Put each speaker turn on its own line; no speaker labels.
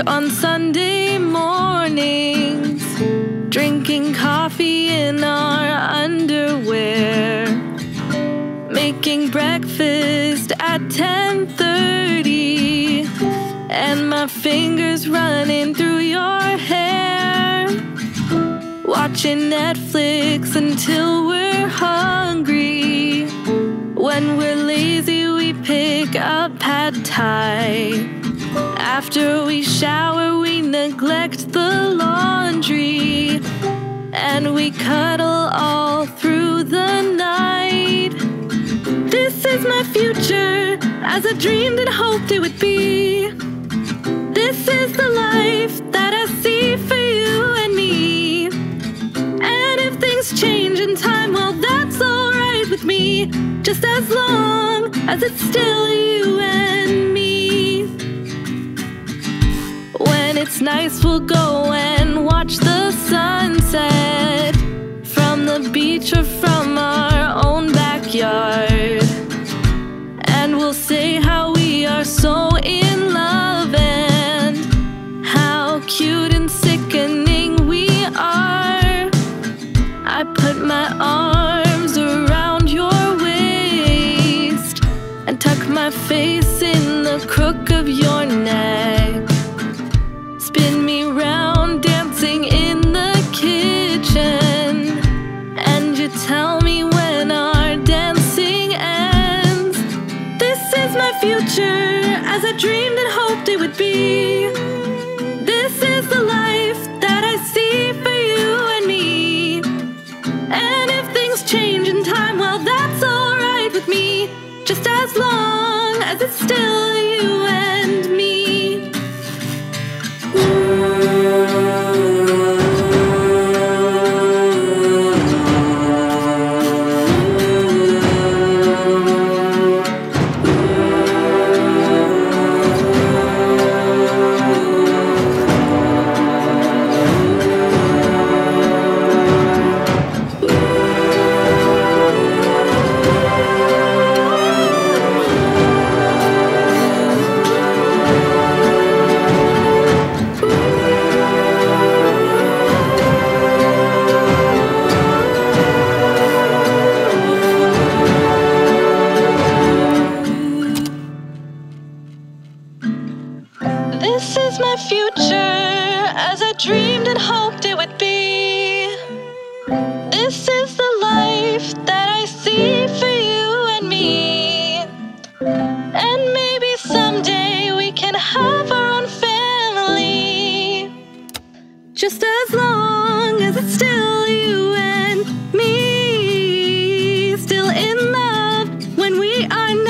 on Sunday mornings, drinking coffee in our underwear, making breakfast at 10:30, and my fingers running through your hair, watching Netflix until we're hungry. When we're lazy, we pick up pad thai. After we shower, we neglect the laundry, and we cuddle all through the night. This is my future, as I dreamed and hoped it would be. This is the life that I see for you and me. And if things change in time, well, that's alright with me, just as long as it's still you and me. When it's nice, we'll go and watch the sunset from the beach or from our own backyard. And we'll say how we are so in love and how cute and sickening we are. I put my arms around your waist and tuck my face in the crook of your neck. Spin me round, dancing in the kitchen, and you tell me when our dancing ends. This is my future, as I dreamed and hoped it would be. This is the life that I see for you and me. And if things change in time, well, that's alright with me, just as long as it's still you and me. This is my future, as I dreamed and hoped it would be. This is the life that I see for you and me. And maybe someday we can have our own family, just as long as it's still you and me. Still in love when we are